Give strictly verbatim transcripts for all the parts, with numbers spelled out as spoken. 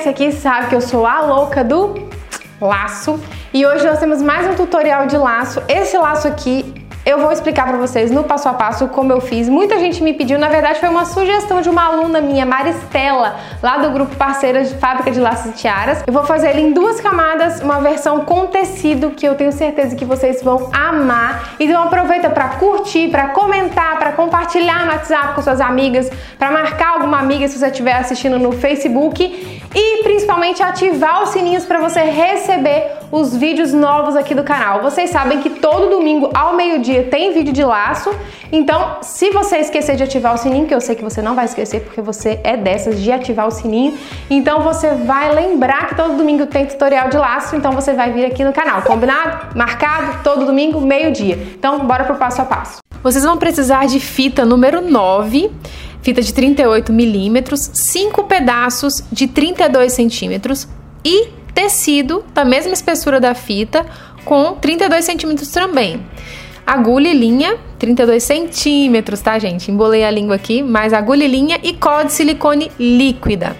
conhece aqui sabe que eu sou a louca do laço. E hoje nós temos mais um tutorial de laço. Esse laço aqui eu vou explicar pra vocês no passo a passo como eu fiz. Muita gente me pediu, na verdade foi uma sugestão de uma aluna minha, Maristela, lá do grupo Parceiras de Fábrica de Laços e Tiaras. Eu vou fazer ele em duas camadas, uma versão com tecido que eu tenho certeza que vocês vão amar. Então aproveita pra curtir, pra comentar, pra compartilhar no WhatsApp com suas amigas, pra marcar alguma amiga se você estiver assistindo no Facebook e principalmente ativar os sininhos para você receber os vídeos novos aqui do canal. Vocês sabem que todo domingo ao meio-dia tem vídeo de laço, então se você esquecer de ativar o sininho, que eu sei que você não vai esquecer porque você é dessas de ativar o sininho, então você vai lembrar que todo domingo tem tutorial de laço, então você vai vir aqui no canal, combinado? Marcado? Todo domingo, meio-dia. Então bora pro passo a passo. Vocês vão precisar de fita número nove, fita de trinta e oito milímetros, cinco pedaços de trinta e dois centímetros e tecido da mesma espessura da fita com trinta e dois centímetros também. Agulha e linha, trinta e dois centímetros, tá, gente? Embolei a língua aqui, mas agulha e linha e cola de silicone líquida.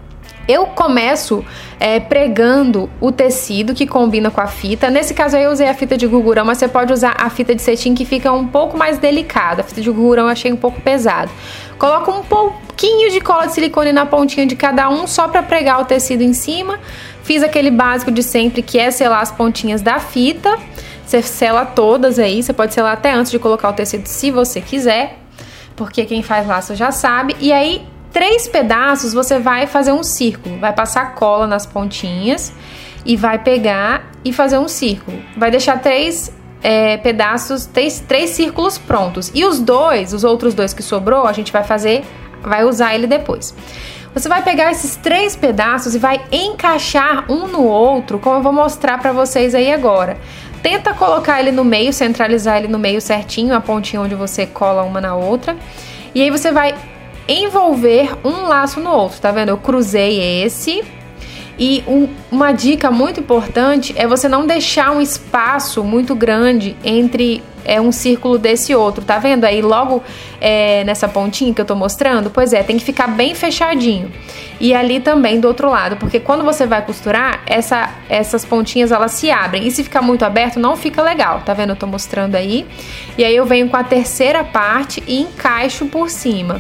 Eu começo é, pregando o tecido que combina com a fita. Nesse caso aí eu usei a fita de gurgurão, mas você pode usar a fita de cetim que fica um pouco mais delicada. A fita de gurgurão eu achei um pouco pesado. Coloco um pouquinho de cola de silicone na pontinha de cada um, só para pregar o tecido em cima. Fiz aquele básico de sempre, que é selar as pontinhas da fita. Você sela todas aí, você pode selar até antes de colocar o tecido se você quiser, porque quem faz laço já sabe. E aí, três pedaços você vai fazer um círculo, vai passar cola nas pontinhas e vai pegar e fazer um círculo. Vai deixar três é, pedaços, três, três círculos prontos. E os dois, os outros dois que sobrou, a gente vai fazer, vai usar ele depois. Você vai pegar esses três pedaços e vai encaixar um no outro, como eu vou mostrar pra vocês aí agora. Tenta colocar ele no meio, centralizar ele no meio certinho, a pontinha onde você cola uma na outra. E aí você vai envolver um laço no outro, tá vendo? Eu cruzei esse. E um, uma dica muito importante é você não deixar um espaço muito grande entre é, um círculo desse outro, tá vendo? Aí logo é, nessa pontinha que eu tô mostrando, pois é, tem que ficar bem fechadinho. E ali também do outro lado, porque quando você vai costurar, essa, essas pontinhas elas se abrem. E se ficar muito aberto, não fica legal, tá vendo? Eu tô mostrando aí. E aí eu venho com a terceira parte e encaixo por cima.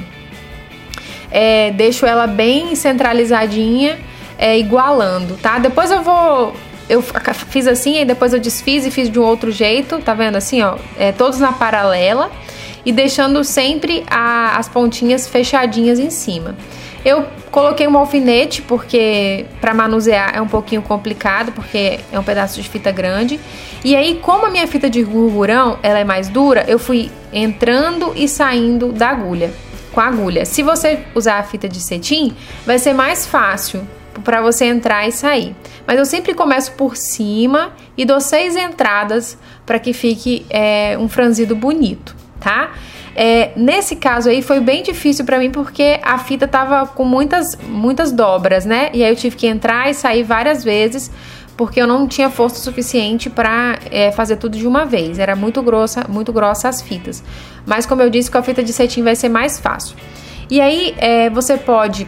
É, deixo ela bem centralizadinha, é, igualando, tá? Depois eu vou... Eu fiz assim, aí depois eu desfiz e fiz de um outro jeito, tá vendo? Assim, ó, é, todos na paralela e deixando sempre a, as pontinhas fechadinhas em cima. Eu coloquei um alfinete porque para manusear é um pouquinho complicado, porque é um pedaço de fita grande. E aí, como a minha fita de gurgurão, ela é mais dura, eu fui entrando e saindo da agulha, com a agulha. Se você usar a fita de cetim, vai ser mais fácil para você entrar e sair. Mas eu sempre começo por cima e dou seis entradas para que fique é, um franzido bonito, tá? É, nesse caso aí foi bem difícil para mim porque a fita tava com muitas, muitas dobras, né? E aí eu tive que entrar e sair várias vezes porque eu não tinha força suficiente para é, fazer tudo de uma vez. Era muito grossa, muito grossa as fitas. Mas como eu disse, com a fita de cetim vai ser mais fácil. E aí é, você pode...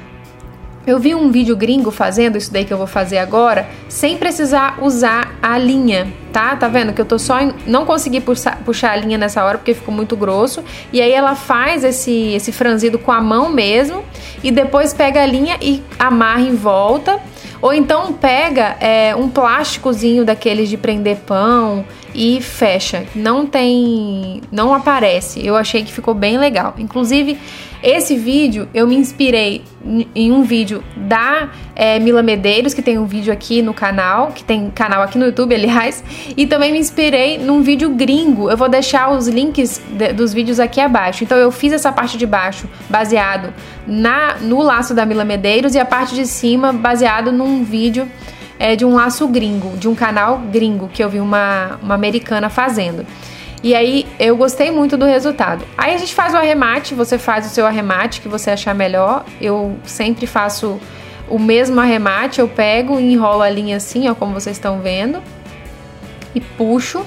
Eu vi um vídeo gringo fazendo isso daí que eu vou fazer agora, sem precisar usar a linha, tá? Tá vendo que eu tô só... Em... Não consegui puxar, puxar a linha nessa hora porque ficou muito grosso. E aí ela faz esse, esse franzido com a mão mesmo e depois pega a linha e amarra em volta. Ou então pega é, um plásticozinho daqueles de prender pão e fecha. Não tem... Não aparece. Eu achei que ficou bem legal. Inclusive, esse vídeo eu me inspirei em um vídeo da é, Mila Medeiros, que tem um vídeo aqui no canal, que tem canal aqui no YouTube, aliás, e também me inspirei num vídeo gringo. Eu vou deixar os links de, dos vídeos aqui abaixo. Então eu fiz essa parte de baixo baseado na, no laço da Mila Medeiros e a parte de cima baseado num vídeo é, de um laço gringo, de um canal gringo, que eu vi uma, uma americana fazendo. E aí eu gostei muito do resultado. Aí a gente faz o arremate, você faz o seu arremate que você achar melhor. Eu sempre faço o mesmo arremate, eu pego e enrolo a linha assim, ó, como vocês estão vendo. E puxo.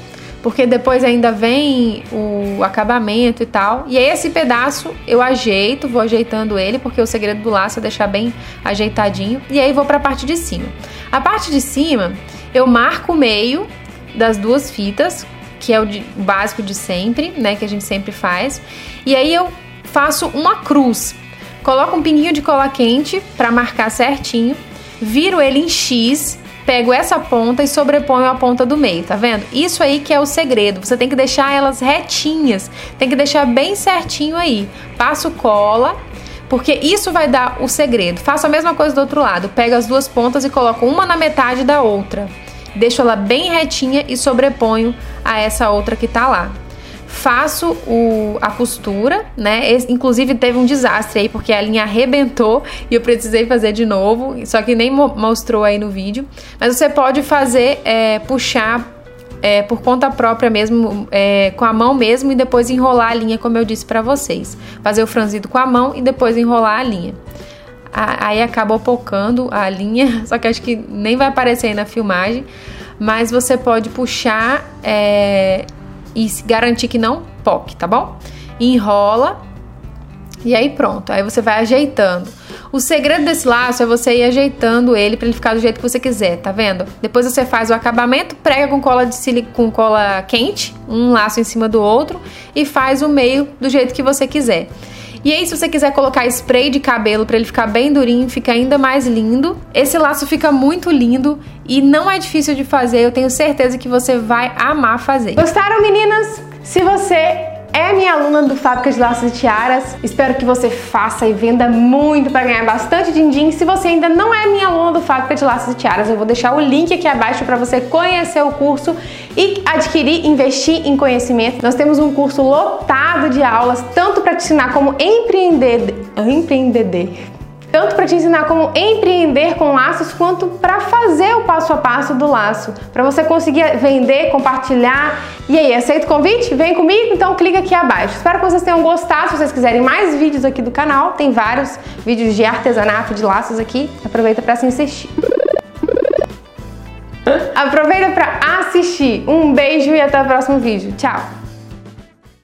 porque depois ainda vem o acabamento e tal. E aí esse pedaço eu ajeito, vou ajeitando ele, porque o segredo do laço é deixar bem ajeitadinho. E aí vou pra parte de cima. A parte de cima, eu marco o meio das duas fitas, que é o, de, o básico de sempre, né, que a gente sempre faz. E aí eu faço uma cruz. Coloco um pininho de cola quente pra marcar certinho, viro ele em X, pego essa ponta e sobreponho a ponta do meio, tá vendo? Isso aí que é o segredo, você tem que deixar elas retinhas, tem que deixar bem certinho aí. Passo cola, porque isso vai dar o segredo. Faço a mesma coisa do outro lado, pego as duas pontas e coloco uma na metade da outra. Deixo ela bem retinha e sobreponho a essa outra que tá lá. Faço o, a costura, né? Esse, inclusive teve um desastre aí, porque a linha arrebentou e eu precisei fazer de novo, só que nem mo mostrou aí no vídeo. Mas você pode fazer, é, puxar é, por conta própria mesmo, é, com a mão mesmo, e depois enrolar a linha, como eu disse pra vocês. Fazer o franzido com a mão e depois enrolar a linha. Aí acabou pocando a linha, só que acho que nem vai aparecer aí na filmagem. Mas você pode puxar é, e garantir que não poque, tá bom? Enrola e aí pronto, aí você vai ajeitando. O segredo desse laço é você ir ajeitando ele pra ele ficar do jeito que você quiser, tá vendo? Depois você faz o acabamento, prega com cola de silicone, com cola quente, um laço em cima do outro, e faz o meio do jeito que você quiser. E aí, se você quiser colocar spray de cabelo pra ele ficar bem durinho, fica ainda mais lindo. Esse laço fica muito lindo e não é difícil de fazer, eu tenho certeza que você vai amar fazer. Gostaram, meninas? Se você é minha aluna do Fábrica de Laços e Tiaras, espero que você faça e venda muito para ganhar bastante din-din. Se você ainda não é minha aluna do Fábrica de Laços e Tiaras, eu vou deixar o link aqui abaixo para você conhecer o curso e adquirir, investir em conhecimento. Nós temos um curso lotado de aulas, tanto para te ensinar como empreender, empreender. Tanto para te ensinar como empreender com laços, quanto para fazer o passo a passo do laço, para você conseguir vender, compartilhar. E aí, aceita o convite? Vem comigo? Então clica aqui abaixo. Espero que vocês tenham gostado. Se vocês quiserem mais vídeos aqui do canal, tem vários vídeos de artesanato de laços aqui. Aproveita para assistir. Aproveita para assistir. Um beijo e até o próximo vídeo. Tchau!